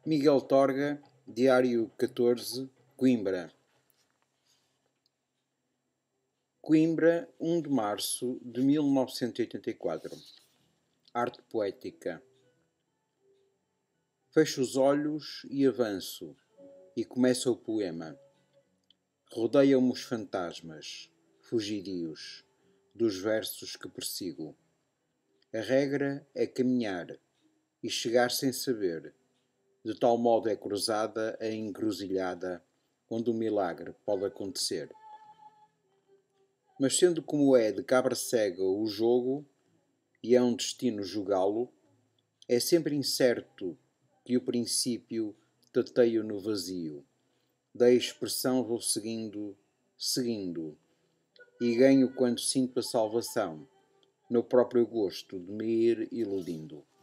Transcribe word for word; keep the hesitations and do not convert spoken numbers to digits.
Miguel Torga, Diário catorze, Coimbra. Coimbra, um de março de mil novecentos e oitenta e quatro. Arte poética. Fecho os olhos e avanço, e começa o poema. Rodeiam-me os fantasmas, fugidios, dos versos que persigo. A regra é caminhar e chegar sem saber. De tal modo é cruzada a encruzilhada onde o milagre pode acontecer. Mas sendo como é de cabra cega o jogo, e é um destino jogá-lo, é sempre incerto que o princípio tateio no vazio. Da expressão vou seguindo, seguindo, e ganho quando sinto a salvação, no próprio gosto de me ir iludindo.